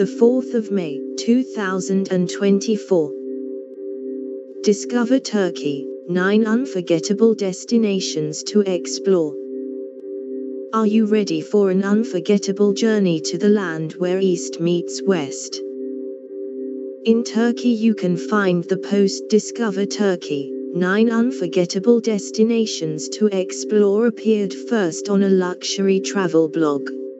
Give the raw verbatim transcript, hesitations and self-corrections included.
the fourth of May, two thousand twenty-four. Discover Turkey, nine unforgettable destinations to explore. Are you ready for an unforgettable journey to the land where East meets West? In Turkey you can find the post Discover Turkey, nine unforgettable destinations to explore appeared first on a luxury travel blog.